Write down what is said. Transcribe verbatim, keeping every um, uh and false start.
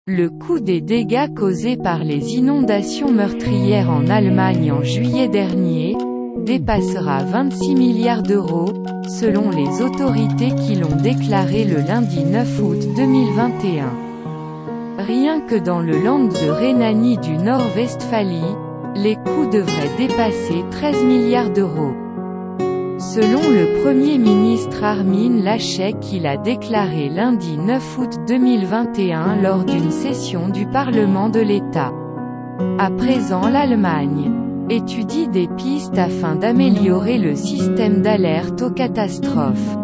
Le coût des dégâts causés par les inondations meurtrières en Allemagne en juillet dernier dépassera vingt-six milliards d'euros, selon les autorités qui l'ont déclaré le lundi neuf août deux mille vingt et un. Rien que dans le Land de Rhénanie du Nord-Westphalie, les coûts devraient dépasser treize milliards d'euros. Selon le Premier ministre Armin Laschet, il a déclaré lundi neuf août deux mille vingt et un lors d'une session du Parlement de l'État. À présent, l'Allemagne étudie des pistes afin d'améliorer le système d'alerte aux catastrophes.